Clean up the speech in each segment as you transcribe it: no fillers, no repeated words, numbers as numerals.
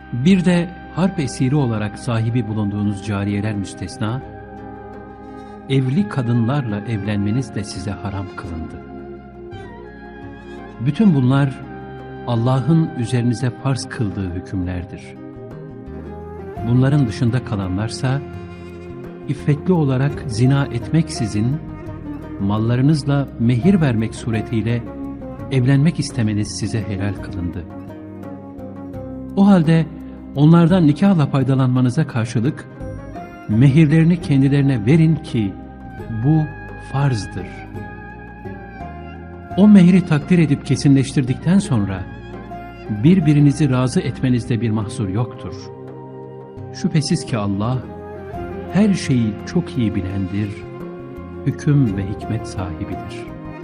Bir de harp esiri olarak sahibi bulunduğunuz cariyeler müstesna, evli kadınlarla evlenmeniz de size haram kılındı. Bütün bunlar Allah'ın üzerinize farz kıldığı hükümlerdir. Bunların dışında kalanlarsa, iffetli olarak zina etmeksizin, mallarınızla mehir vermek suretiyle evlenmek istemeniz size helal kılındı. O halde onlardan nikahla faydalanmanıza karşılık, mehirlerini kendilerine verin ki bu farzdır. O mehri takdir edip kesinleştirdikten sonra, birbirinizi razı etmenizde bir mahsur yoktur. Şüphesiz ki Allah, her şeyi çok iyi bilendir, hüküm ve hikmet sahibidir.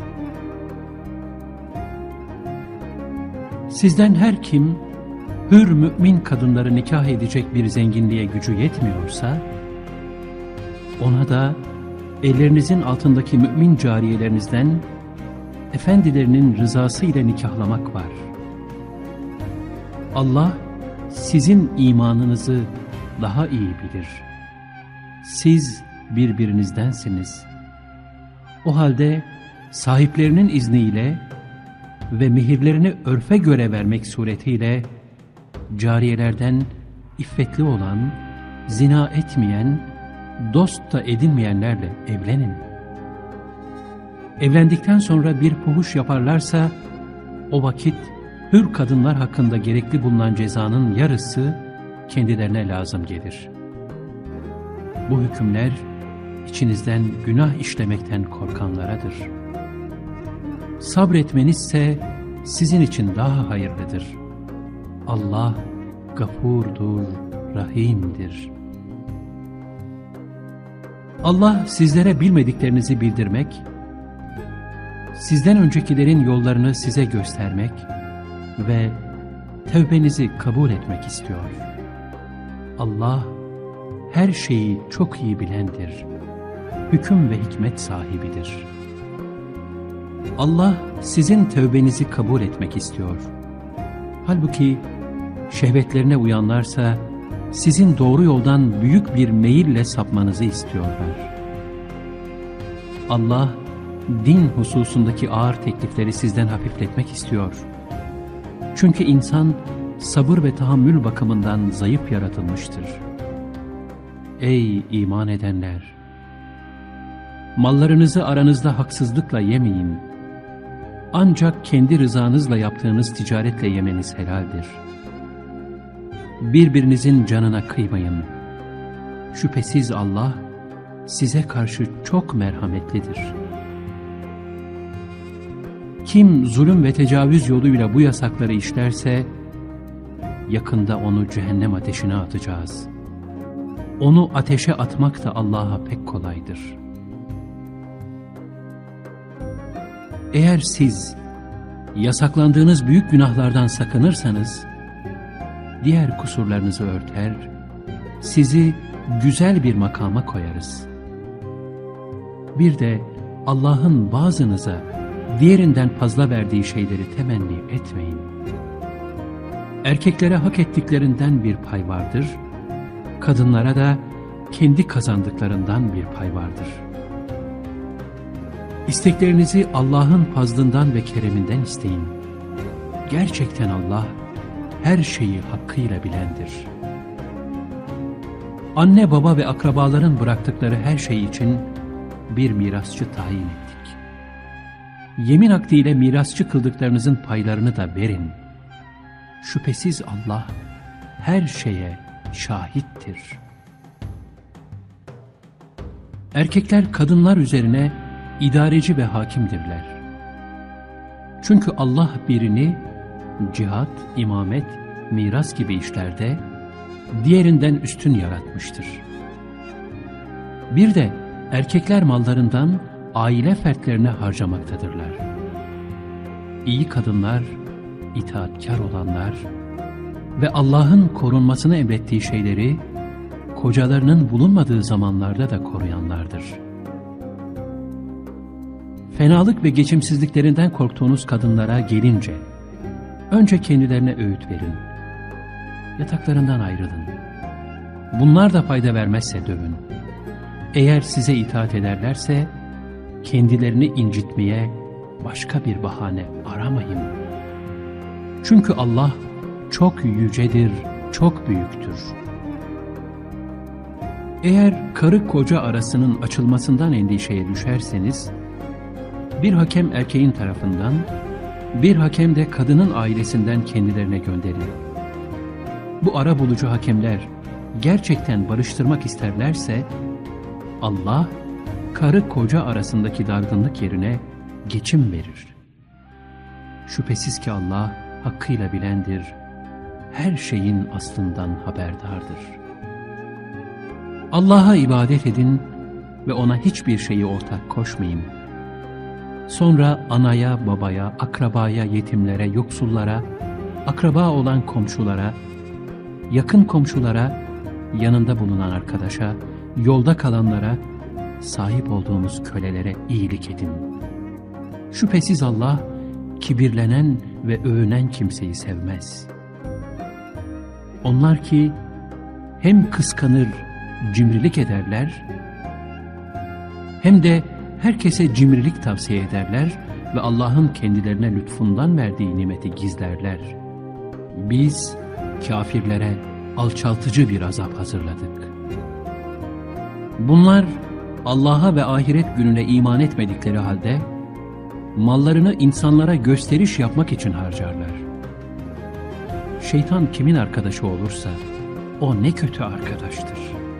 Sizden her kim, hür mümin kadınları nikah edecek bir zenginliğe gücü yetmiyorsa, ona da ellerinizin altındaki mümin cariyelerinizden, efendilerinin rızası ile nikahlamak var. Allah, sizin imanınızı daha iyi bilir. Siz birbirinizdensiniz. O halde sahiplerinin izniyle ve mehirlerini örfe göre vermek suretiyle cariyelerden iffetli olan, zina etmeyen, dost da edinmeyenlerle evlenin. Evlendikten sonra bir fuhuş yaparlarsa o vakit hür kadınlar hakkında gerekli bulunan cezanın yarısı kendilerine lazım gelir. Bu hükümler içinizden günah işlemekten korkanlaradır. Sabretmenizse sizin için daha hayırlıdır. Allah gafurdur, rahimdir. Allah sizlere bilmediklerinizi bildirmek, sizden öncekilerin yollarını size göstermek ve tevbenizi kabul etmek istiyor. Allah her şeyi çok iyi bilendir, hüküm ve hikmet sahibidir. Allah sizin tevbenizi kabul etmek istiyor. Halbuki şehvetlerine uyanlarsa sizin doğru yoldan büyük bir meyille sapmanızı istiyorlar. Allah din hususundaki ağır teklifleri sizden hafifletmek istiyor. Çünkü insan sabır ve tahammül bakımından zayıf yaratılmıştır. Ey iman edenler! Mallarınızı aranızda haksızlıkla yemeyin. Ancak kendi rızanızla yaptığınız ticaretle yemeniz helaldir. Birbirinizin canına kıymayın. Şüphesiz Allah size karşı çok merhametlidir. Kim zulüm ve tecavüz yoluyla bu yasakları işlerse, yakında onu cehennem ateşine atacağız. Onu ateşe atmak da Allah'a pek kolaydır. Eğer siz yasaklandığınız büyük günahlardan sakınırsanız, diğer kusurlarınızı örter, sizi güzel bir makama koyarız. Bir de Allah'ın bazınıza diğerinden fazla verdiği şeyleri temenni etmeyin. Erkeklere hak ettiklerinden bir pay vardır, kadınlara da kendi kazandıklarından bir pay vardır. İsteklerinizi Allah'ın fazlından ve kereminden isteyin. Gerçekten Allah her şeyi hakkıyla bilendir. Anne, baba ve akrabaların bıraktıkları her şey için bir mirasçı tayin ettik. Yemin akdiyle mirasçı kıldıklarınızın paylarını da verin. Şüphesiz Allah her şeye şahittir. Erkekler kadınlar üzerine idareci ve hakimdirler. Çünkü Allah birini cihat, imamet, miras gibi işlerde diğerinden üstün yaratmıştır. Bir de erkekler mallarından aile fertlerine harcamaktadırlar. İyi kadınlar, itaatkar olanlar ve Allah'ın korunmasını emrettiği şeyleri kocalarının bulunmadığı zamanlarda da koruyanlardır. Fenalık ve geçimsizliklerinden korktuğunuz kadınlara gelince, önce kendilerine öğüt verin. yataklarından ayrılın. Bunlar da fayda vermezse dövün. Eğer size itaat ederlerse, kendilerini incitmeye başka bir bahane aramayın. Çünkü Allah çok yücedir, çok büyüktür. Eğer karı koca arasının açılmasından endişeye düşerseniz, bir hakem erkeğin tarafından, bir hakem de kadının ailesinden kendilerine gönderin. Bu arabulucu hakemler gerçekten barıştırmak isterlerse, Allah, karı koca arasındaki dargınlık yerine geçim verir. Şüphesiz ki Allah hakkıyla bilendir, her şeyin aslından haberdardır. Allah'a ibadet edin ve ona hiçbir şeyi ortak koşmayın. Sonra anaya, babaya, akrabaya, yetimlere, yoksullara, akraba olan komşulara, yakın komşulara, yanında bulunan arkadaşa, yolda kalanlara, sahip olduğumuz kölelere iyilik edin. Şüphesiz Allah, kibirlenen ve övünen kimseyi sevmez. Onlar ki hem kıskanır, cimrilik ederler, hem de herkese cimrilik tavsiye ederler ve Allah'ın kendilerine lütfundan verdiği nimeti gizlerler. Biz kafirlere alçaltıcı bir azap hazırladık. Bunlar Allah'a ve ahiret gününe iman etmedikleri halde mallarını insanlara gösteriş yapmak için harcarlar. Şeytan kimin arkadaşı olursa o ne kötü arkadaştır.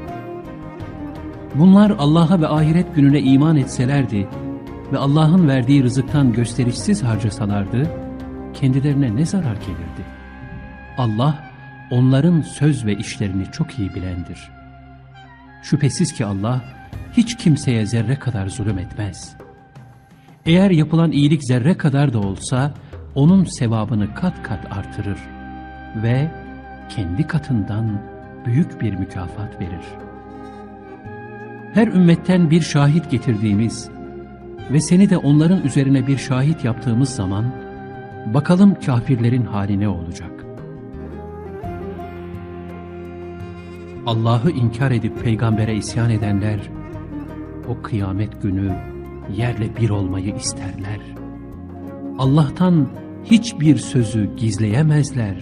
Bunlar Allah'a ve ahiret gününe iman etselerdi ve Allah'ın verdiği rızıktan gösterişsiz harcasalardı, kendilerine ne zarar gelirdi? Allah, onların söz ve işlerini çok iyi bilendir. Şüphesiz ki Allah, hiç kimseye zerre kadar zulüm etmez. Eğer yapılan iyilik zerre kadar da olsa, onun sevabını kat kat artırır ve kendi katından büyük bir mükafat verir. Her ümmetten bir şahit getirdiğimiz ve seni de onların üzerine bir şahit yaptığımız zaman, bakalım kafirlerin hali ne olacak? Allah'ı inkar edip peygambere isyan edenler, o kıyamet günü yerle bir olmayı isterler. Allah'tan hiçbir sözü gizleyemezler.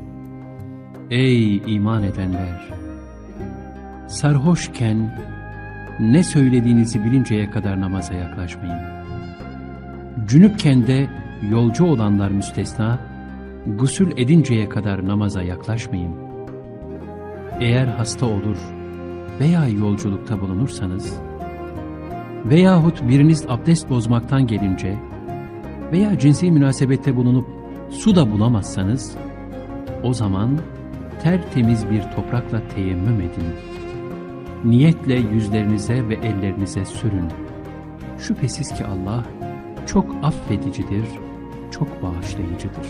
Ey iman edenler! Sarhoşken ne söylediğinizi bilinceye kadar namaza yaklaşmayın. Cünüpken de yolcu olanlar müstesna, gusül edinceye kadar namaza yaklaşmayın. Eğer hasta olur veya yolculukta bulunursanız veyahut biriniz abdest bozmaktan gelince veya cinsi münasebette bulunup su da bulamazsanız, o zaman tertemiz bir toprakla teyemmüm edin. Niyetle yüzlerinize ve ellerinize sürün. Şüphesiz ki Allah çok affedicidir, çok bağışlayıcıdır.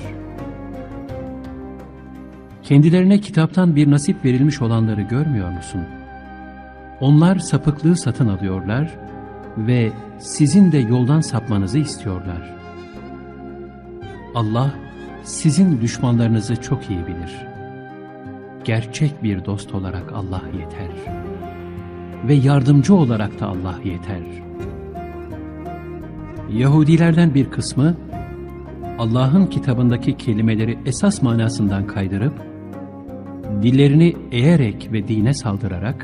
Kendilerine kitaptan bir nasip verilmiş olanları görmüyor musun? Onlar sapıklığı satın alıyorlar ve sizin de yoldan sapmanızı istiyorlar. Allah sizin düşmanlarınızı çok iyi bilir. Gerçek bir dost olarak Allah yeter. Ve yardımcı olarak da Allah yeter. Yahudilerden bir kısmı, Allah'ın kitabındaki kelimeleri esas manasından kaydırıp, dillerini eğerek ve dine saldırarak,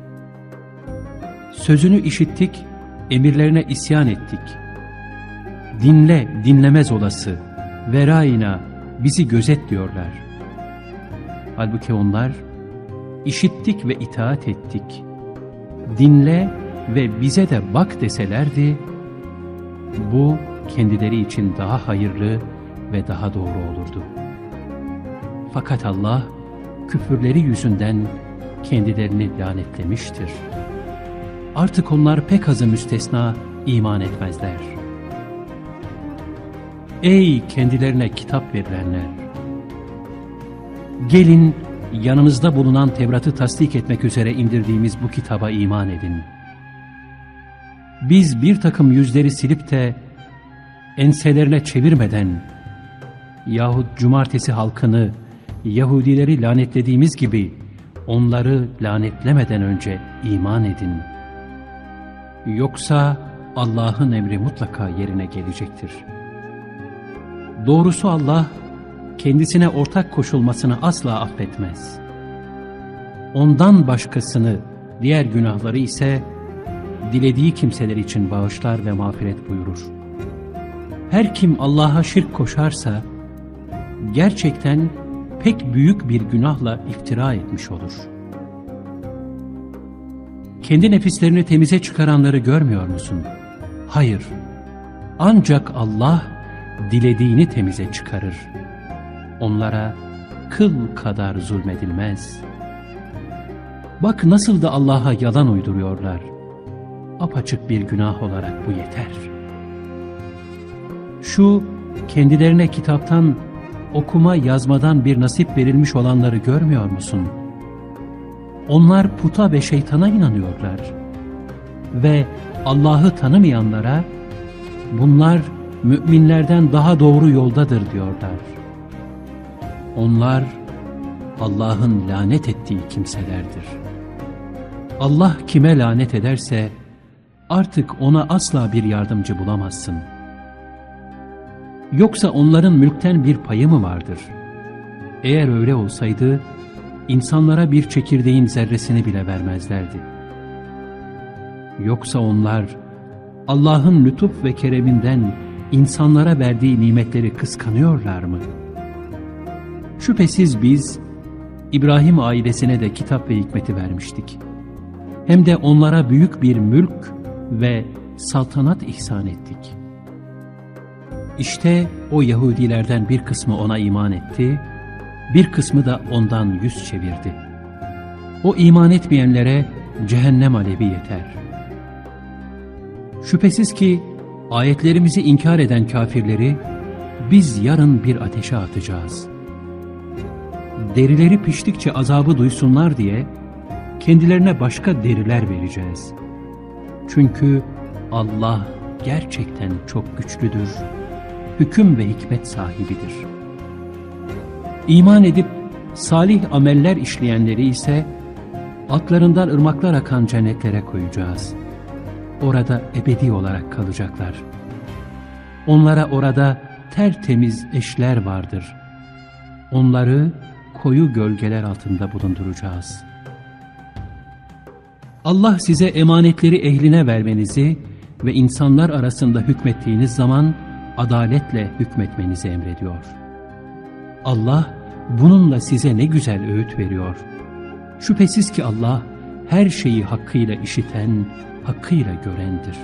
sözünü işittik, emirlerine isyan ettik. Dinle, dinlemez olası, verayna, bizi gözet diyorlar. Halbuki onlar, işittik ve itaat ettik. Dinle ve bize de bak deselerdi, bu kendileri için daha hayırlı ve daha doğru olurdu. Fakat Allah, küfürleri yüzünden kendilerini lanetlemiştir. Artık onlar pek azı müstesna iman etmezler. Ey kendilerine kitap verilenler! Gelin, yanınızda bulunan Tevrat'ı tasdik etmek üzere indirdiğimiz bu kitaba iman edin. Biz bir takım yüzleri silip de enselerine çevirmeden yahut cumartesi halkını Yahudileri lanetlediğimiz gibi onları lanetlemeden önce iman edin. Yoksa Allah'ın emri mutlaka yerine gelecektir. Doğrusu Allah kendisine ortak koşulmasını asla affetmez. Ondan başkasını, diğer günahları ise dilediği kimseler için bağışlar ve mağfiret buyurur. Her kim Allah'a şirk koşarsa gerçekten pek büyük bir günahla iftira etmiş olur. Kendi nefislerini temize çıkaranları görmüyor musun? Hayır, ancak Allah dilediğini temize çıkarır. Onlara kıl kadar zulmedilmez. Bak nasıl da Allah'a yalan uyduruyorlar. Apaçık bir günah olarak bu yeter. Şu kendilerine kitaptan, okuma yazmadan bir nasip verilmiş olanları görmüyor musun? Onlar puta ve şeytana inanıyorlar. Ve Allah'ı tanımayanlara, bunlar müminlerden daha doğru yoldadır diyorlar. Onlar Allah'ın lanet ettiği kimselerdir. Allah kime lanet ederse artık ona asla bir yardımcı bulamazsın. Yoksa onların mülkten bir payı mı vardır? Eğer öyle olsaydı insanlara bir çekirdeğin zerresini bile vermezlerdi. Yoksa onlar Allah'ın lütuf ve kereminden insanlara verdiği nimetleri kıskanıyorlar mı? Şüphesiz biz İbrahim ailesine de kitap ve hikmeti vermiştik. Hem de onlara büyük bir mülk ve saltanat ihsan ettik. İşte o Yahudilerden bir kısmı ona iman etti, bir kısmı da ondan yüz çevirdi. O iman etmeyenlere cehennem alevi yeter. Şüphesiz ki ayetlerimizi inkar eden kafirleri biz yarın bir ateşe atacağız. Derileri piştikçe azabı duysunlar diye kendilerine başka deriler vereceğiz. Çünkü Allah gerçekten çok güçlüdür, hüküm ve hikmet sahibidir. İman edip salih ameller işleyenleri ise altlarından ırmaklar akan cennetlere koyacağız. Orada ebedi olarak kalacaklar. Onlara orada tertemiz eşler vardır. Onları koyu gölgeler altında bulunduracağız. Allah size emanetleri ehline vermenizi ve insanlar arasında hükmettiğiniz zaman adaletle hükmetmenizi emrediyor. Allah bununla size ne güzel öğüt veriyor. Şüphesiz ki Allah her şeyi hakkıyla işiten, hakkıyla görendir.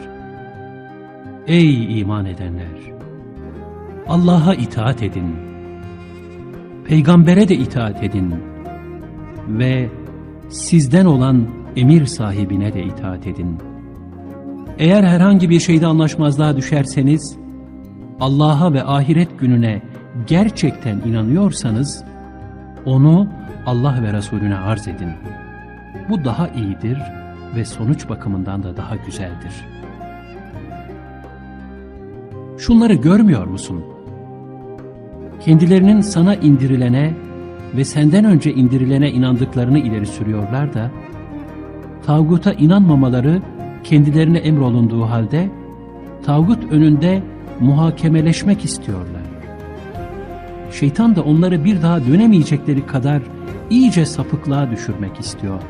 Ey iman edenler! Allah'a itaat edin. Peygambere de itaat edin. Ve sizden olan emir sahibine de itaat edin. Eğer herhangi bir şeyde anlaşmazlığa düşerseniz, Allah'a ve ahiret gününe gerçekten inanıyorsanız, onu Allah ve Resulüne arz edin. Bu daha iyidir ve sonuç bakımından da daha güzeldir. Şunları görmüyor musun? Kendilerinin sana indirilene ve senden önce indirilene inandıklarını ileri sürüyorlar da, tağuta inanmamaları kendilerine emrolunduğu halde, tağut önünde muhakemeleşmek istiyorlar. Şeytan da onları bir daha dönemeyecekleri kadar iyice sapıklığa düşürmek istiyor.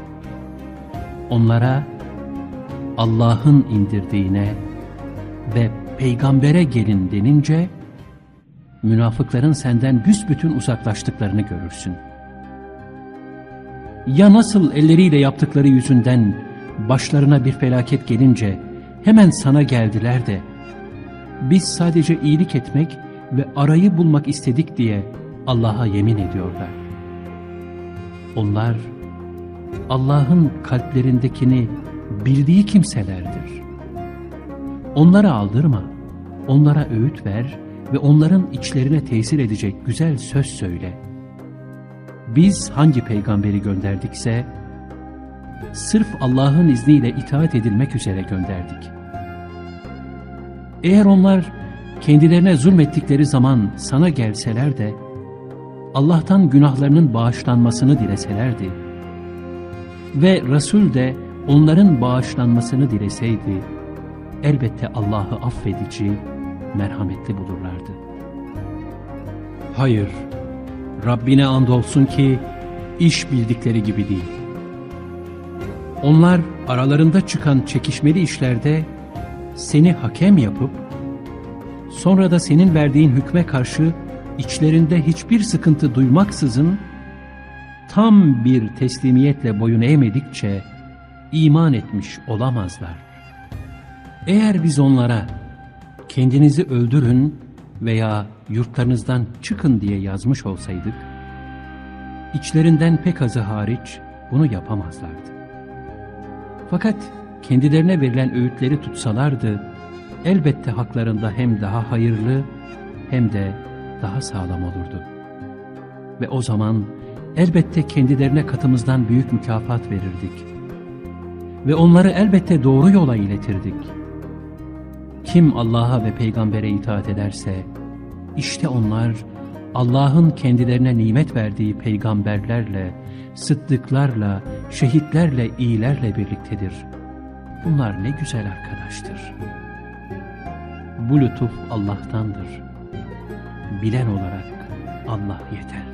Onlara Allah'ın indirdiğine ve peygambere gelin denince, münafıkların senden büsbütün uzaklaştıklarını görürsün. Ya nasıl elleriyle yaptıkları yüzünden başlarına bir felaket gelince hemen sana geldiler de, biz sadece iyilik etmek ve arayı bulmak istedik diye Allah'a yemin ediyorlar. Onlar Allah'ın kalplerindekini bildiği kimselerdir. Onlara aldırma, onlara öğüt ver ve onların içlerine tesir edecek güzel söz söyle. Biz hangi peygamberi gönderdikse, sırf Allah'ın izniyle itaat edilmek üzere gönderdik. Eğer onlar kendilerine zulmettikleri zaman sana gelseler de, Allah'tan günahlarının bağışlanmasını dileselerdi ve Resul de onların bağışlanmasını dileseydi, elbette Allah'ı affedici, merhametli bulurlardı. Hayır, Rabbine andolsun ki iş bildikleri gibi değil. Onlar aralarında çıkan çekişmeli işlerde seni hakem yapıp, sonra da senin verdiğin hükme karşı içlerinde hiçbir sıkıntı duymaksızın tam bir teslimiyetle boyun eğmedikçe iman etmiş olamazlar. Eğer biz onlara kendinizi öldürün veya yurtlarınızdan çıkın diye yazmış olsaydık, içlerinden pek azı hariç bunu yapamazlardı. Fakat kendilerine verilen öğütleri tutsalardı, elbette haklarında hem daha hayırlı hem de daha sağlam olurdu. Ve o zaman elbette kendilerine katımızdan büyük mükafat verirdik. Ve onları elbette doğru yola iletirdik. Kim Allah'a ve peygambere itaat ederse, işte onlar Allah'ın kendilerine nimet verdiği peygamberlerle, sıddıklarla, şehitlerle, iyilerle birliktedir. Bunlar ne güzel arkadaştır. Bu lütuf Allah'tandır. Bilen olarak Allah yeter.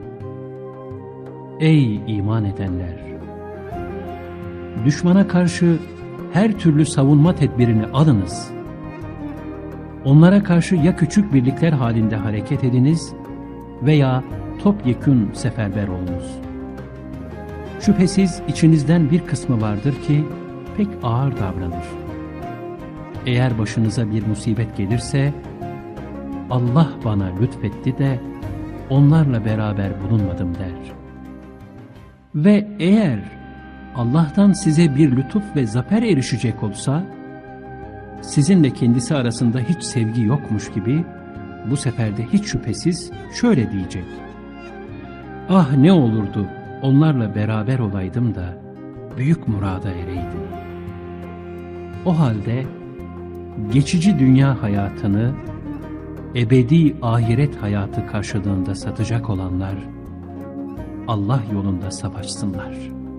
Ey iman edenler! Düşmana karşı her türlü savunma tedbirini alınız. Onlara karşı ya küçük birlikler halinde hareket ediniz veya topyekün seferber olunuz. Şüphesiz içinizden bir kısmı vardır ki pek ağır davranır. Eğer başınıza bir musibet gelirse, Allah bana lütfetti de onlarla beraber bulunmadım der. Ve eğer Allah'tan size bir lütuf ve zafer erişecek olsa, sizinle kendisi arasında hiç sevgi yokmuş gibi, bu sefer de hiç şüphesiz şöyle diyecek: ah ne olurdu onlarla beraber olaydım da büyük murada ereydim. O halde geçici dünya hayatını ebedi ahiret hayatı karşılığında satacak olanlar Allah yolunda savaşsınlar.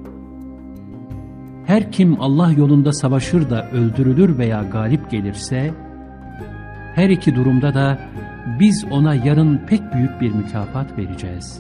Her kim Allah yolunda savaşır da öldürülür veya galip gelirse, her iki durumda da biz ona yarın pek büyük bir mükafat vereceğiz.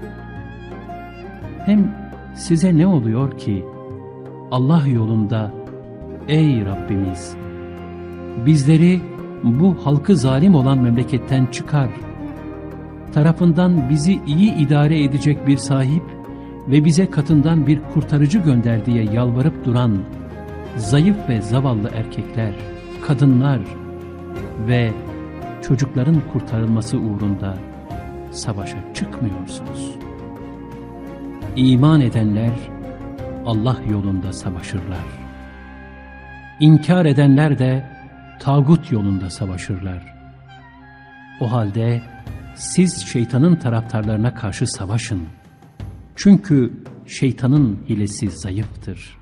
Hem size ne oluyor ki Allah yolunda, ey Rabbimiz, bizleri bu halkı zalim olan memleketten çıkar, tarafından bizi iyi idare edecek bir sahip ve bize katından bir kurtarıcı gönder diye yalvarıp duran zayıf ve zavallı erkekler, kadınlar ve çocukların kurtarılması uğrunda savaşa çıkmıyorsunuz. İman edenler Allah yolunda savaşırlar. İnkar edenler de tağut yolunda savaşırlar. O halde siz şeytanın taraftarlarına karşı savaşın. Çünkü şeytanın hilesi zayıftır.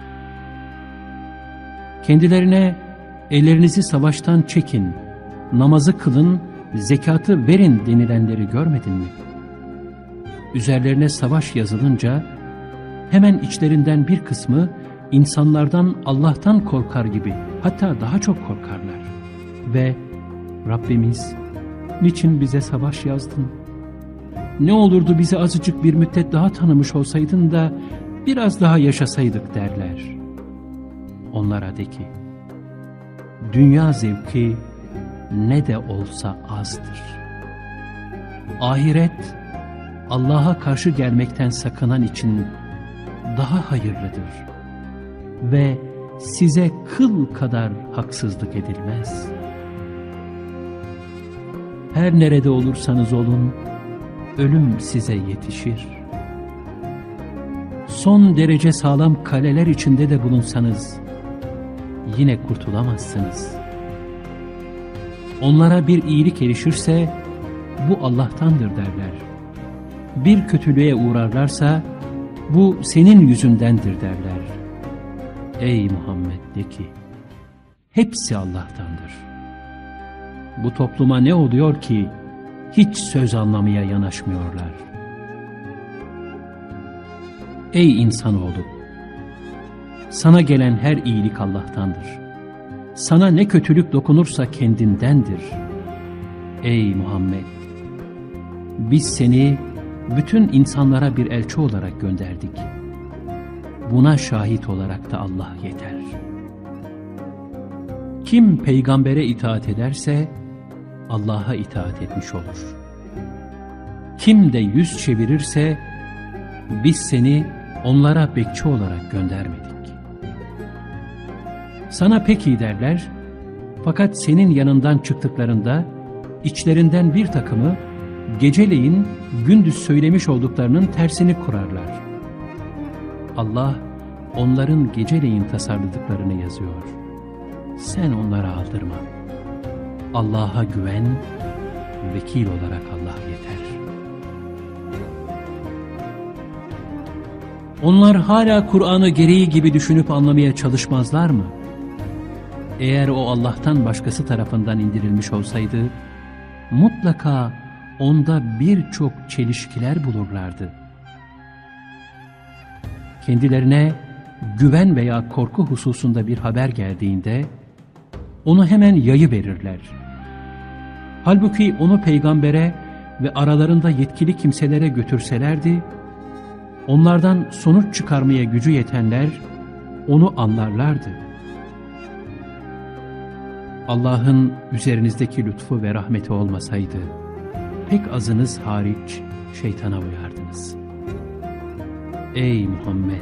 Kendilerine ellerinizi savaştan çekin, namazı kılın, zekatı verin denilenleri görmedin mi? Üzerlerine savaş yazılınca hemen içlerinden bir kısmı insanlardan Allah'tan korkar gibi, hatta daha çok korkarlar. Ve Rabbimiz, niçin bize savaş yazdın? Ne olurdu bizi azıcık bir müddet daha tanımış olsaydın da biraz daha yaşasaydık derler. Onlara de ki, dünya zevki ne de olsa azdır. Ahiret, Allah'a karşı gelmekten sakınan için daha hayırlıdır. Ve size kıl kadar haksızlık edilmez. Her nerede olursanız olun, ölüm size yetişir. Son derece sağlam kaleler içinde de bulunsanız, yine kurtulamazsınız. Onlara bir iyilik erişirse, bu Allah'tandır derler. Bir kötülüğe uğrarlarsa, bu senin yüzündendir derler. Ey Muhammed de ki, hepsi Allah'tandır. Bu topluma ne oluyor ki, hiç söz anlamaya yanaşmıyorlar. Ey insanoğlu! Sana gelen her iyilik Allah'tandır. Sana ne kötülük dokunursa kendindendir. Ey Muhammed! Biz seni bütün insanlara bir elçi olarak gönderdik. Buna şahit olarak da Allah yeter. Kim peygambere itaat ederse Allah'a itaat etmiş olur. Kim de yüz çevirirse biz seni onlara bekçi olarak göndermedik. Sana peki derler, fakat senin yanından çıktıklarında içlerinden bir takımı geceleyin gündüz söylemiş olduklarının tersini kurarlar. Allah onların geceleyin tasarladıklarını yazıyor. Sen onlara aldırma. Allah'a güven, vekil olarak Allah yeter. Onlar hala Kur'an'ı gereği gibi düşünüp anlamaya çalışmazlar mı? Eğer o Allah'tan başkası tarafından indirilmiş olsaydı, mutlaka onda birçok çelişkiler bulurlardı. Kendilerine güven veya korku hususunda bir haber geldiğinde, onu hemen yayıverirler. Halbuki onu peygambere ve aralarında yetkili kimselere götürselerdi, onlardan sonuç çıkarmaya gücü yetenler onu anlarlardı. Allah'ın üzerinizdeki lütfu ve rahmeti olmasaydı, pek azınız hariç şeytana uyardınız. Ey Muhammed!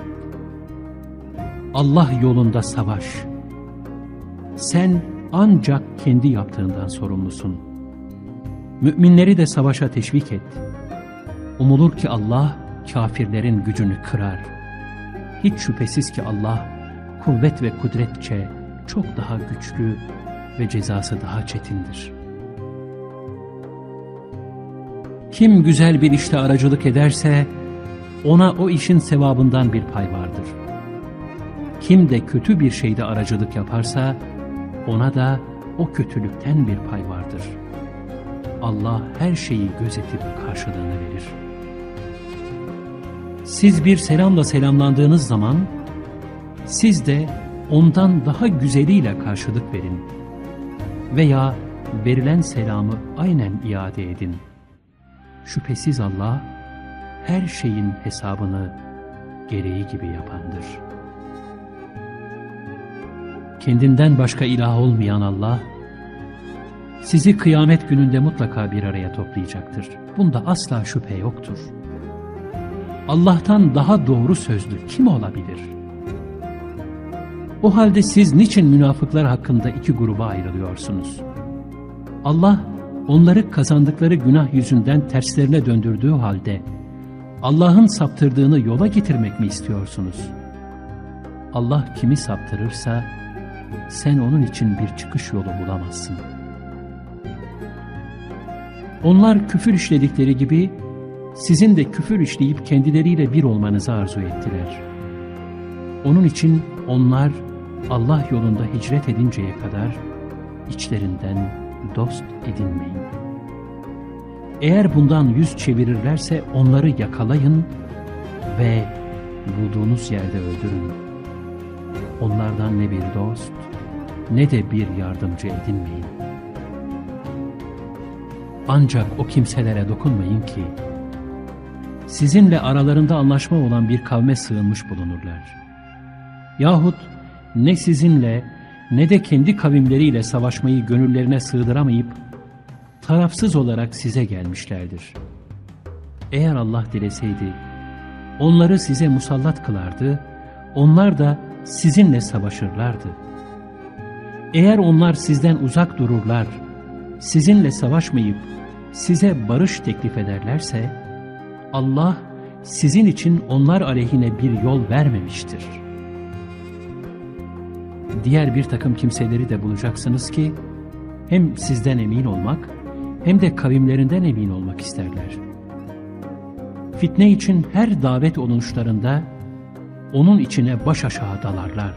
Allah yolunda savaş. Sen ancak kendi yaptığından sorumlusun. Müminleri de savaşa teşvik et. Umulur ki Allah kafirlerin gücünü kırar. Hiç şüphesiz ki Allah kuvvet ve kudretçe çok daha güçlü ve cezası daha çetindir. Kim güzel bir işte aracılık ederse ona o işin sevabından bir pay vardır. Kim de kötü bir şeyde aracılık yaparsa ona da o kötülükten bir pay vardır. Allah her şeyi gözetip karşılığını verir. Siz bir selamla selamlandığınız zaman siz de ondan daha güzeliyle karşılık verin veya verilen selamı aynen iade edin. Şüphesiz Allah her şeyin hesabını gereği gibi yapandır. Kendinden başka ilah olmayan Allah sizi kıyamet gününde mutlaka bir araya toplayacaktır. Bunda asla şüphe yoktur. Allah'tan daha doğru sözlü kim olabilir? O halde siz niçin münafıklar hakkında iki gruba ayrılıyorsunuz? Allah onları kazandıkları günah yüzünden terslerine döndürdüğü halde Allah'ın saptırdığını yola getirmek mi istiyorsunuz? Allah kimi saptırırsa sen onun için bir çıkış yolu bulamazsın. Onlar küfür işledikleri gibi sizin de küfür işleyip kendileriyle bir olmanızı arzu ettiler. Onun için onlar Allah yolunda hicret edinceye kadar içlerinden dost edinmeyin. Eğer bundan yüz çevirirlerse onları yakalayın ve bulduğunuz yerde öldürün. Onlardan ne bir dost ne de bir yardımcı edinmeyin. Ancak o kimselere dokunmayın ki sizinle aralarında anlaşma olan bir kavme sığınmış bulunurlar. Yahut ne sizinle ne de kendi kavimleriyle savaşmayı gönüllerine sığdıramayıp tarafsız olarak size gelmişlerdir. Eğer Allah dileseydi onları size musallat kılardı, onlar da sizinle savaşırlardı. Eğer onlar sizden uzak dururlar, sizinle savaşmayıp size barış teklif ederlerse, Allah sizin için onlar aleyhine bir yol vermemiştir. Diğer bir takım kimseleri de bulacaksınız ki, hem sizden emin olmak, hem de kavimlerinden emin olmak isterler. Fitne için her davet olunuşlarında, onun içine baş aşağı dalarlar.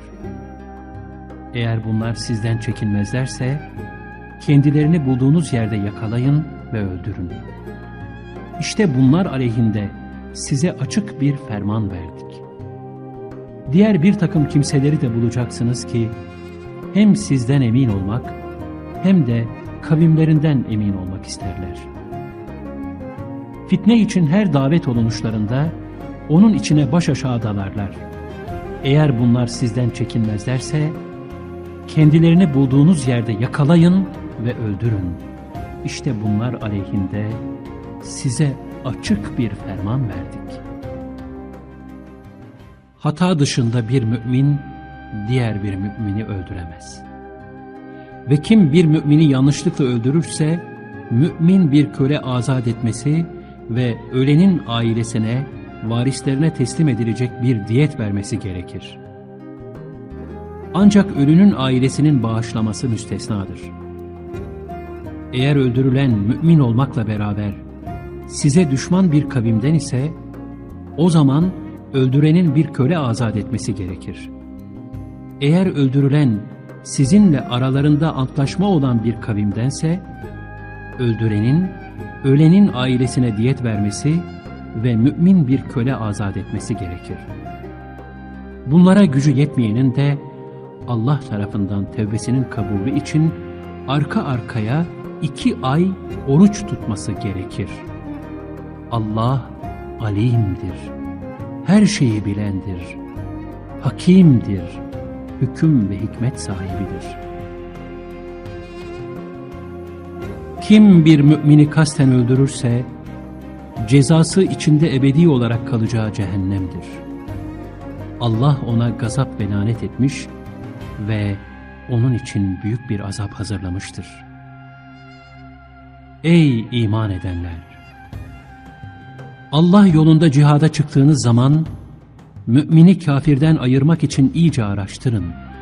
Eğer bunlar sizden çekinmezlerse, kendilerini bulduğunuz yerde yakalayın ve öldürün. İşte bunlar aleyhinde size açık bir ferman verdik. Diğer bir takım kimseleri de bulacaksınız ki hem sizden emin olmak hem de kavimlerinden emin olmak isterler. Fitne için her davet olunuşlarında onun içine baş aşağı dalarlar. Eğer bunlar sizden çekinmezlerse kendilerini bulduğunuz yerde yakalayın ve öldürün. İşte bunlar aleyhinde size açık bir ferman verdik. Hata dışında bir mümin diğer bir mümini öldüremez. Ve kim bir mümini yanlışlıkla öldürürse mümin bir köle azat etmesi ve ölenin ailesine, varislerine teslim edilecek bir diyet vermesi gerekir. Ancak ölünün ailesinin bağışlaması müstesnadır. Eğer öldürülen mümin olmakla beraber size düşman bir kavimden ise o zaman öldürenin bir köle azat etmesi gerekir. Eğer öldürülen sizinle aralarında antlaşma olan bir kavimdense öldürenin ölenin ailesine diyet vermesi ve mümin bir köle azat etmesi gerekir. Bunlara gücü yetmeyenin de Allah tarafından tevbesinin kabulü için arka arkaya 2 ay oruç tutması gerekir. Allah alimdir, her şeyi bilendir, hakimdir, hüküm ve hikmet sahibidir. Kim bir mümini kasten öldürürse, cezası içinde ebedi olarak kalacağı cehennemdir. Allah ona gazap ve lanet etmiş ve onun için büyük bir azap hazırlamıştır. Ey iman edenler! Allah yolunda cihada çıktığınız zaman, mümini kafirden ayırmak için iyice araştırın.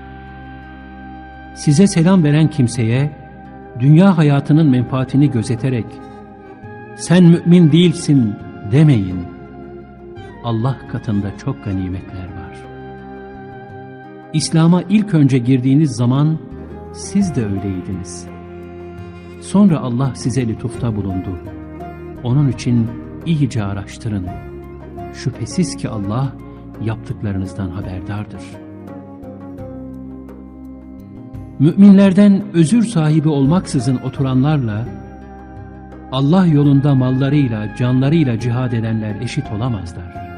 Size selam veren kimseye, dünya hayatının menfaatini gözeterek, sen mümin değilsin demeyin. Allah katında çok ganimetler var. İslam'a ilk önce girdiğiniz zaman, siz de öyleydiniz. Sonra Allah size lütufta bulundu. Onun için iyice araştırın. Şüphesiz ki Allah yaptıklarınızdan haberdardır. Müminlerden özür sahibi olmaksızın oturanlarla, Allah yolunda mallarıyla, canlarıyla cihad edenler eşit olamazlar.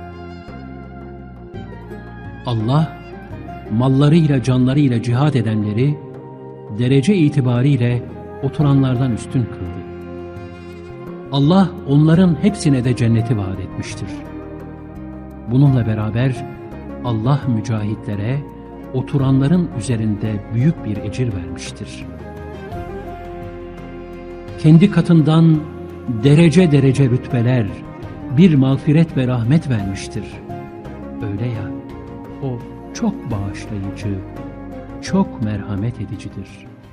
Allah, mallarıyla, canlarıyla cihad edenleri, derece itibariyle oturanlardan üstün kıldı. Allah onların hepsine de cenneti vaat etmiştir. Bununla beraber Allah mücahitlere oturanların üzerinde büyük bir ecir vermiştir. Kendi katından derece derece rütbeler, bir mağfiret ve rahmet vermiştir. Öyle ya, o çok bağışlayıcı, çok merhamet edicidir.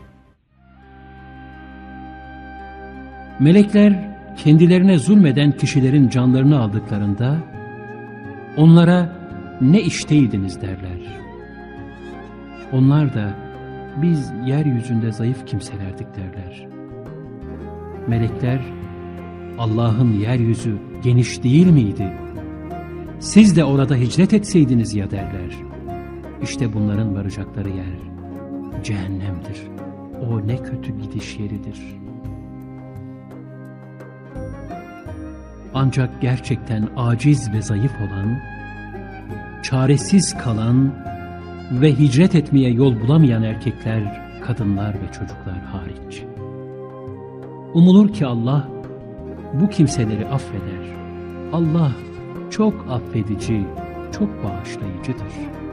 Melekler kendilerine zulmeden kişilerin canlarını aldıklarında onlara ne işteydiniz derler. Onlar da biz yeryüzünde zayıf kimselerdik derler. Melekler Allah'ın yeryüzü geniş değil miydi? Siz de orada hicret etseydiniz ya derler. İşte bunların varacakları yer cehennemdir. O ne kötü gidiş yeridir. Ancak gerçekten aciz ve zayıf olan, çaresiz kalan ve hicret etmeye yol bulamayan erkekler, kadınlar ve çocuklar hariç. Umulur ki Allah bu kimseleri affeder. Allah çok affedici, çok bağışlayıcıdır.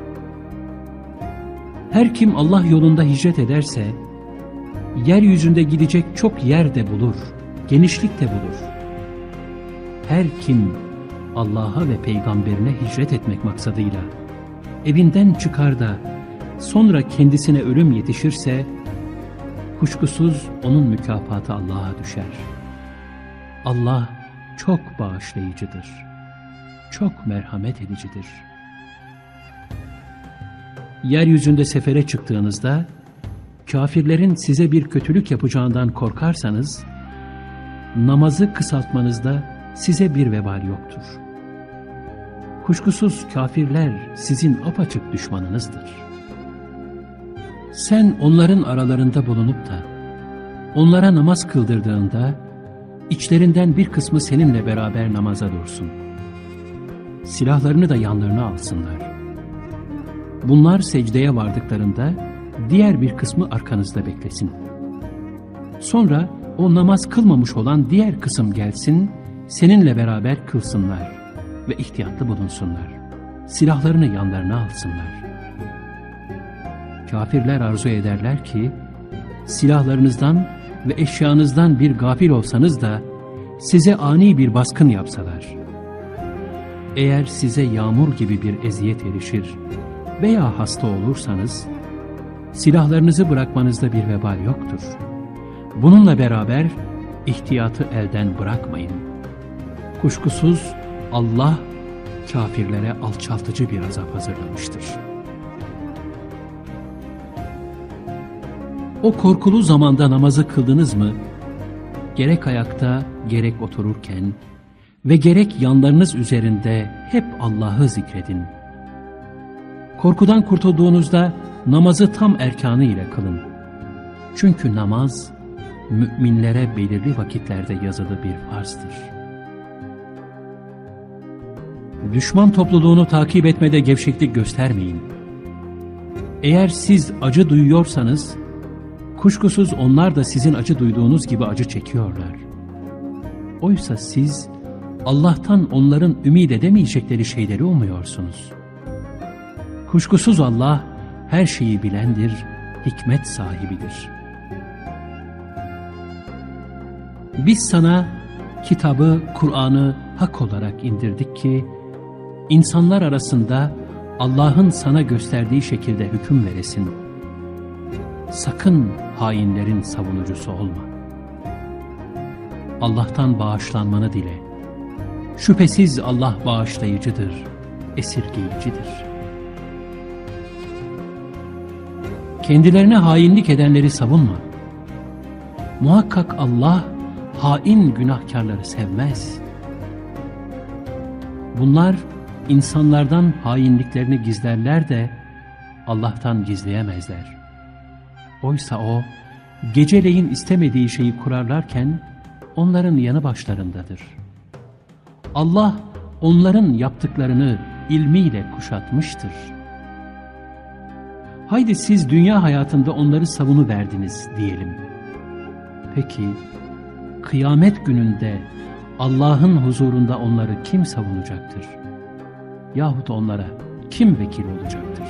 Her kim Allah yolunda hicret ederse, yeryüzünde gidecek çok yer de bulur, genişlik de bulur. Her kim Allah'a ve peygamberine hicret etmek maksadıyla evinden çıkar da sonra kendisine ölüm yetişirse, kuşkusuz onun mükafatı Allah'a düşer. Allah çok bağışlayıcıdır, çok merhamet edicidir. Yeryüzünde sefere çıktığınızda, kafirlerin size bir kötülük yapacağından korkarsanız, namazı kısaltmanızda size bir vebal yoktur. Kuşkusuz kafirler sizin apaçık düşmanınızdır. Sen onların aralarında bulunup da onlara namaz kıldırdığında içlerinden bir kısmı seninle beraber namaza dursun. Silahlarını da yanlarına alsınlar. Bunlar secdeye vardıklarında diğer bir kısmı arkanızda beklesin. Sonra o namaz kılmamış olan diğer kısım gelsin, seninle beraber kılsınlar ve ihtiyatlı bulunsunlar. Silahlarını yanlarına alsınlar. Kafirler arzu ederler ki, silahlarınızdan ve eşyanızdan bir gafil olsanız da size ani bir baskın yapsalar. Eğer size yağmur gibi bir eziyet erişir veya hasta olursanız, silahlarınızı bırakmanızda bir vebal yoktur. Bununla beraber ihtiyatı elden bırakmayın. Kuşkusuz Allah kafirlere alçaltıcı bir azap hazırlamıştır. O korkulu zamanda namazı kıldınız mı? Gerek ayakta, gerek otururken ve gerek yanlarınız üzerinde hep Allah'ı zikredin. Korkudan kurtulduğunuzda namazı tam erkanı ile kılın. Çünkü namaz, müminlere belirli vakitlerde yazılı bir farzdır. Düşman topluluğunu takip etmede gevşeklik göstermeyin. Eğer siz acı duyuyorsanız, kuşkusuz onlar da sizin acı duyduğunuz gibi acı çekiyorlar. Oysa siz Allah'tan onların ümid edemeyecekleri şeyleri umuyorsunuz. Kuşkusuz Allah her şeyi bilendir, hikmet sahibidir. Biz sana kitabı, Kur'an'ı hak olarak indirdik ki, insanlar arasında Allah'ın sana gösterdiği şekilde hüküm veresin. Sakın hainlerin savunucusu olma. Allah'tan bağışlanmanı dile. Şüphesiz Allah bağışlayıcıdır, esirgeyicidir. Kendilerine hainlik edenleri savunma. Muhakkak Allah hain günahkarları sevmez. Bunlar insanlardan hainliklerini gizlerler de Allah'tan gizleyemezler. Oysa O, geceleyin istemediği şeyi kurarlarken onların yanı başlarındadır. Allah onların yaptıklarını ilmiyle kuşatmıştır. Haydi siz dünya hayatında onları savunuverdiniz diyelim. Peki, kıyamet gününde Allah'ın huzurunda onları kim savunacaktır? Yahut onlara kim vekil olacaktır?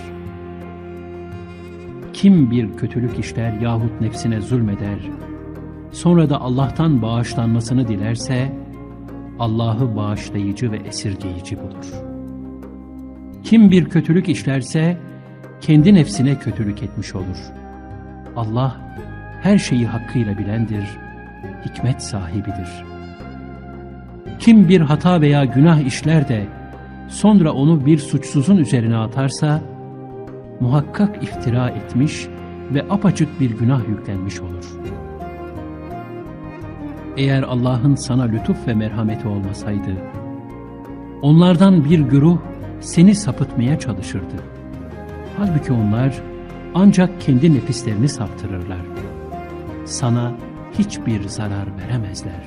Kim bir kötülük işler yahut nefsine zulmeder, sonra da Allah'tan bağışlanmasını dilerse, Allah'ı bağışlayıcı ve esirgeyici bulur. Kim bir kötülük işlerse, kendi nefsine kötülük etmiş olur. Allah her şeyi hakkıyla bilendir, hikmet sahibidir. Kim bir hata veya günah işler de sonra onu bir suçsuzun üzerine atarsa, muhakkak iftira etmiş ve apaçık bir günah yüklenmiş olur. Eğer Allah'ın sana lütuf ve merhameti olmasaydı, onlardan bir güruh seni sapıtmaya çalışırdı. Halbuki onlar ancak kendi nefislerini saptırırlar. Sana hiçbir zarar veremezler.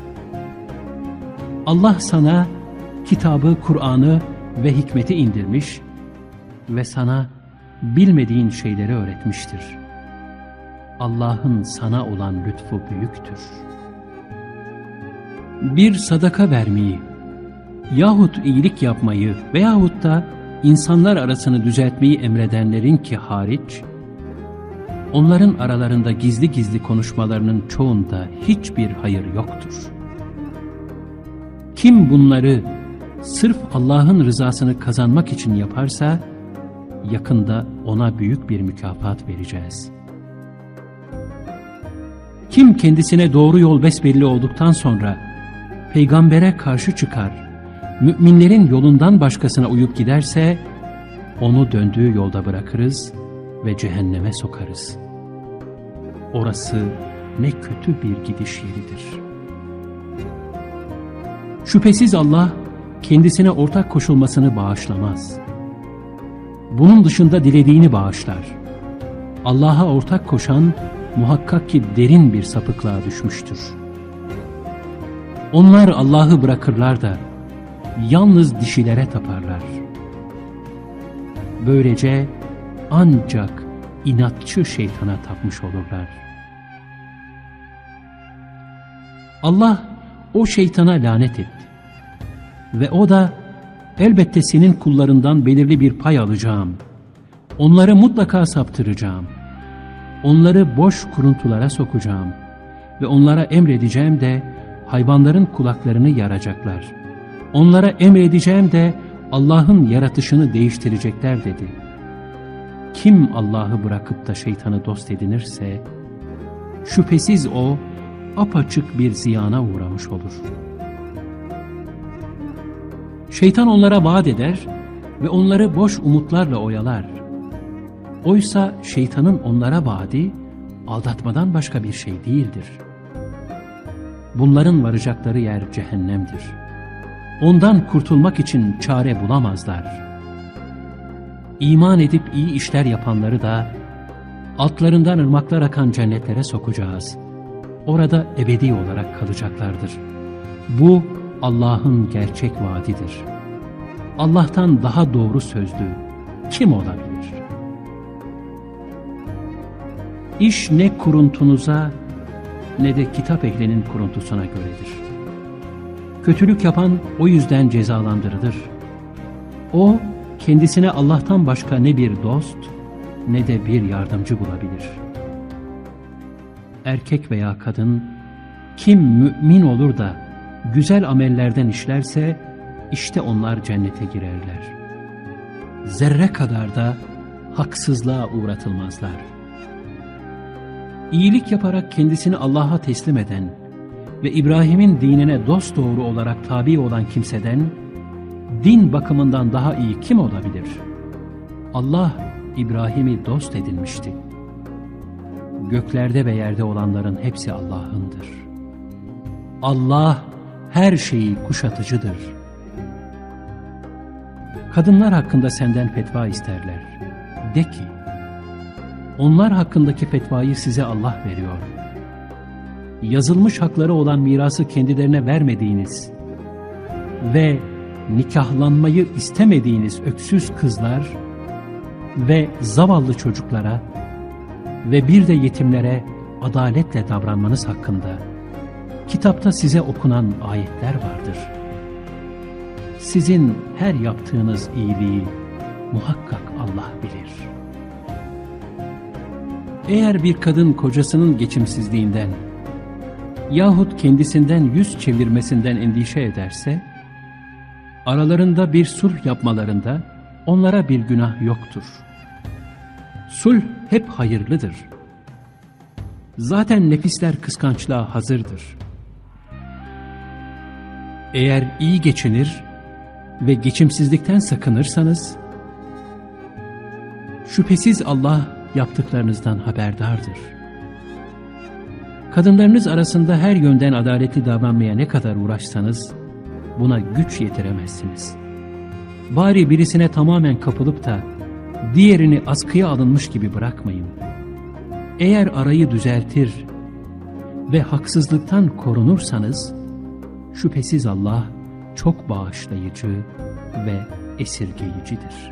Allah sana kitabı, Kur'an'ı ve hikmeti indirmiş ve sana bilmediğin şeyleri öğretmiştir. Allah'ın sana olan lütfu büyüktür. Bir sadaka vermeyi yahut iyilik yapmayı veyahut da insanlar arasını düzeltmeyi emredenlerin ki hariç, onların aralarında gizli gizli konuşmalarının çoğunda hiçbir hayır yoktur. Kim bunları sırf Allah'ın rızasını kazanmak için yaparsa, yakında ona büyük bir mükafat vereceğiz. Kim kendisine doğru yol besbelli olduktan sonra peygambere karşı çıkar, müminlerin yolundan başkasına uyup giderse, onu döndüğü yolda bırakırız ve cehenneme sokarız. Orası ne kötü bir gidiş yeridir. Şüphesiz Allah kendisine ortak koşulmasını bağışlamaz. Bunun dışında dilediğini bağışlar. Allah'a ortak koşan muhakkak ki derin bir sapıklığa düşmüştür. Onlar Allah'ı bırakırlar da yalnız dişilere taparlar. Böylece ancak inatçı şeytana tapmış olurlar. Allah o şeytana lanet etti. Ve o da elbette senin kullarından belirli bir pay alacağım. Onları mutlaka saptıracağım. Onları boş kuruntulara sokacağım. Ve onlara emredeceğim de hayvanların kulaklarını yaracaklar. Onlara emredeceğim de Allah'ın yaratışını değiştirecekler dedi. Kim Allah'ı bırakıp da şeytanı dost edinirse, şüphesiz o apaçık bir ziyana uğramış olur. Şeytan onlara vaat eder ve onları boş umutlarla oyalar. Oysa şeytanın onlara vaadi aldatmadan başka bir şey değildir. Bunların varacakları yer cehennemdir. Ondan kurtulmak için çare bulamazlar. İman edip iyi işler yapanları da altlarından ırmaklar akan cennetlere sokacağız. Orada ebedi olarak kalacaklardır. Bu Allah'ın gerçek vaadidir. Allah'tan daha doğru sözlü kim olabilir? İş ne kuruntunuza ne de kitap ehlinin kuruntusuna göredir. Kötülük yapan o yüzden cezalandırılır. O kendisine Allah'tan başka ne bir dost ne de bir yardımcı bulabilir. Erkek veya kadın kim mümin olur da güzel amellerden işlerse işte onlar cennete girerler. Zerre kadar da haksızlığa uğratılmazlar. İyilik yaparak kendisini Allah'a teslim eden ve İbrahim'in dinine dosdoğru olarak tabi olan kimseden din bakımından daha iyi kim olabilir? Allah İbrahim'i dost edinmişti. Göklerde ve yerde olanların hepsi Allah'ındır. Allah her şeyi kuşatıcıdır. Kadınlar hakkında senden fetva isterler. De ki, onlar hakkındaki fetvayı size Allah veriyor. Yazılmış hakları olan mirası kendilerine vermediğiniz ve nikahlanmayı istemediğiniz öksüz kızlar ve zavallı çocuklara ve bir de yetimlere adaletle davranmanız hakkında kitapta size okunan ayetler vardır. Sizin her yaptığınız iyiliği muhakkak Allah bilir. Eğer bir kadın kocasının geçimsizliğinden yahut kendisinden yüz çevirmesinden endişe ederse, aralarında bir sulh yapmalarında onlara bir günah yoktur. Sulh hep hayırlıdır. Zaten nefisler kıskançlığa hazırdır. Eğer iyi geçinir ve geçimsizlikten sakınırsanız, şüphesiz Allah yaptıklarınızdan haberdardır. Kadınlarınız arasında her yönden adaletli davranmaya ne kadar uğraşsanız, buna güç yetiremezsiniz. Bari birisine tamamen kapılıp da diğerini askıya alınmış gibi bırakmayın. Eğer arayı düzeltir ve haksızlıktan korunursanız, şüphesiz Allah çok bağışlayıcı ve esirgeyicidir.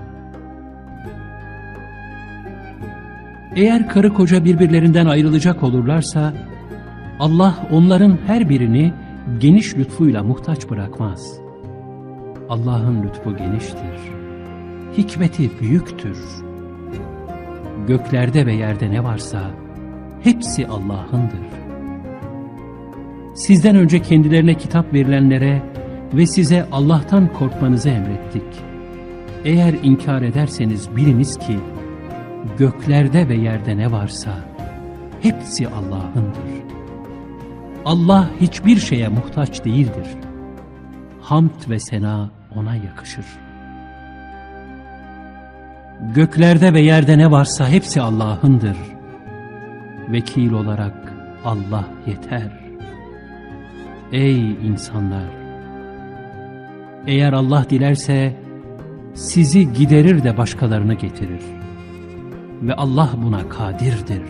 Eğer karı koca birbirlerinden ayrılacak olurlarsa, Allah onların her birini geniş lütfuyla muhtaç bırakmaz. Allah'ın lütfu geniştir, hikmeti büyüktür. Göklerde ve yerde ne varsa hepsi Allah'ındır. Sizden önce kendilerine kitap verilenlere ve size Allah'tan korkmanızı emrettik. Eğer inkar ederseniz biliniz ki göklerde ve yerde ne varsa hepsi Allah'ındır. Allah hiçbir şeye muhtaç değildir. Hamd ve sena ona yakışır. Göklerde ve yerde ne varsa hepsi Allah'ındır. Vekil olarak Allah yeter. Ey insanlar! Eğer Allah dilerse sizi giderir de başkalarını getirir. Ve Allah buna kadirdir.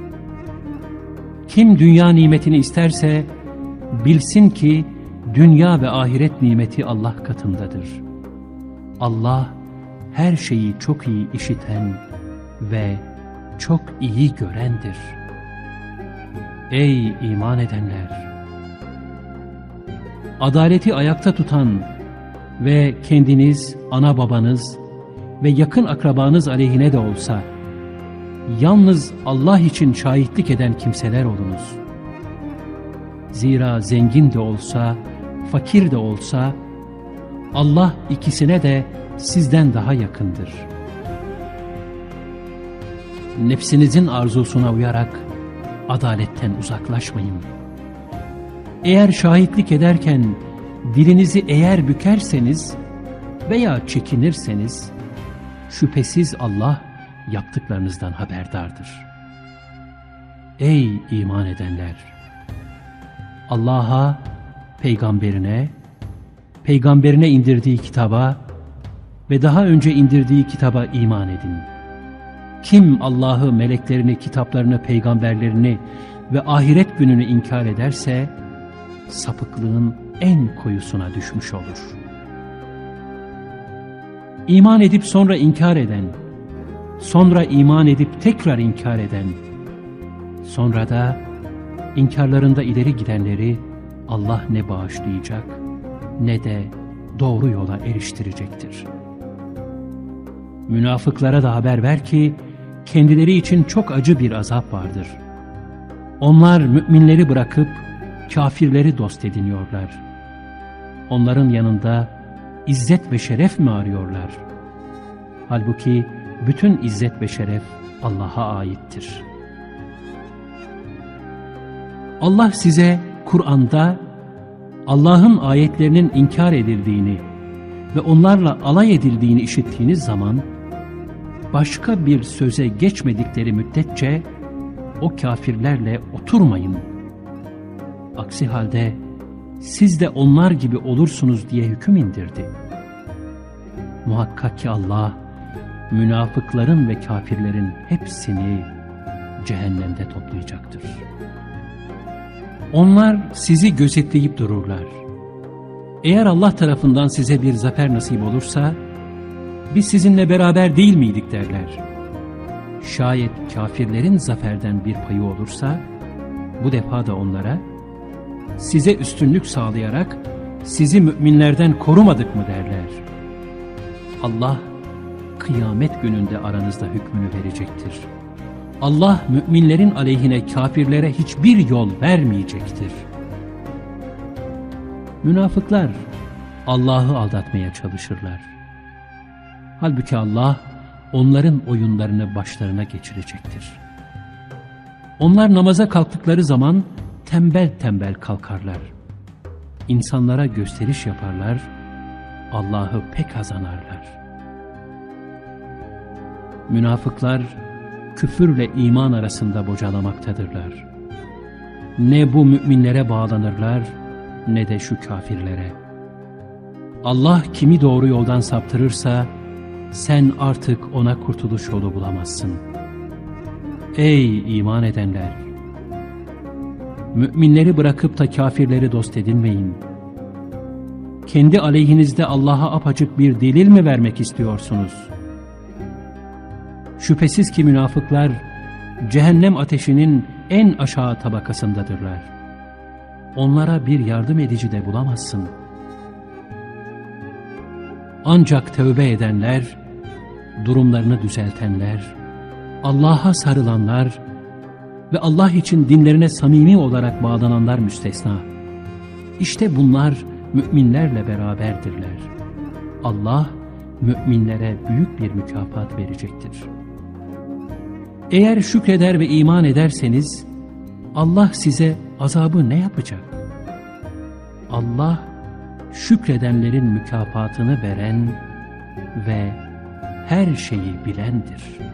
Kim dünya nimetini isterse bilsin ki dünya ve ahiret nimeti Allah katındadır. Allah her şeyi çok iyi işiten ve çok iyi görendir. Ey iman edenler! Adaleti ayakta tutan ve kendiniz, ana babanız ve yakın akrabanız aleyhine de olsa yalnız Allah için şahitlik eden kimseler olunuz. Zira zengin de olsa, fakir de olsa Allah ikisine de sizden daha yakındır. Nefsinizin arzusuna uyarak adaletten uzaklaşmayın. Eğer şahitlik ederken dilinizi eğer bükerseniz veya çekinirseniz şüphesiz Allah yaptıklarınızdan haberdardır. Ey iman edenler! Allah'a, peygamberine indirdiği kitaba ve daha önce indirdiği kitaba iman edin. Kim Allah'ı, meleklerini, kitaplarını, peygamberlerini ve ahiret gününü inkar ederse sapıklığın en koyusuna düşmüş olur. İman edip sonra inkar eden, sonra iman edip tekrar inkar eden, sonra da inkarlarında ileri gidenleri Allah ne bağışlayacak ne de doğru yola eriştirecektir. Münafıklara da haber ver ki kendileri için çok acı bir azap vardır. Onlar müminleri bırakıp kafirleri dost ediniyorlar. Onların yanında izzet ve şeref mi arıyorlar? Halbuki bütün izzet ve şeref Allah'a aittir. Allah size Kur'an'da Allah'ın ayetlerinin inkar edildiğini ve onlarla alay edildiğini işittiğiniz zaman başka bir söze geçmedikleri müddetçe o kafirlerle oturmayın. Aksi halde siz de onlar gibi olursunuz diye hüküm indirdi. Muhakkak ki Allah münafıkların ve kafirlerin hepsini cehennemde toplayacaktır. Onlar sizi gözetleyip dururlar. Eğer Allah tarafından size bir zafer nasip olursa, biz sizinle beraber değil miydik derler. Şayet kafirlerin zaferden bir payı olursa, bu defa da onlara, size üstünlük sağlayarak sizi müminlerden korumadık mı derler. Allah kıyamet gününde aranızda hükmünü verecektir. Allah müminlerin aleyhine kafirlere hiçbir yol vermeyecektir. Münafıklar Allah'ı aldatmaya çalışırlar. Halbuki Allah onların oyunlarını başlarına geçirecektir. Onlar namaza kalktıkları zaman tembel tembel kalkarlar. İnsanlara gösteriş yaparlar, Allah'ı pek az anarlar. Münafıklar küfürle iman arasında bocalamaktadırlar. Ne bu müminlere bağlanırlar ne de şu kafirlere. Allah kimi doğru yoldan saptırırsa sen artık ona kurtuluş yolu bulamazsın. Ey iman edenler! Müminleri bırakıp da kafirleri dost edinmeyin. Kendi aleyhinizde Allah'a apaçık bir delil mi vermek istiyorsunuz? Şüphesiz ki münafıklar cehennem ateşinin en aşağı tabakasındadırlar. Onlara bir yardım edici de bulamazsın. Ancak tövbe edenler, durumlarını düzeltenler, Allah'a sarılanlar ve Allah için dinlerine samimi olarak bağlananlar müstesna. İşte bunlar müminlerle beraberdirler. Allah müminlere büyük bir mükafat verecektir. Eğer şükreder ve iman ederseniz Allah size azabı ne yapacak? Allah şükredenlerin mükafatını veren ve her şeyi bilendir.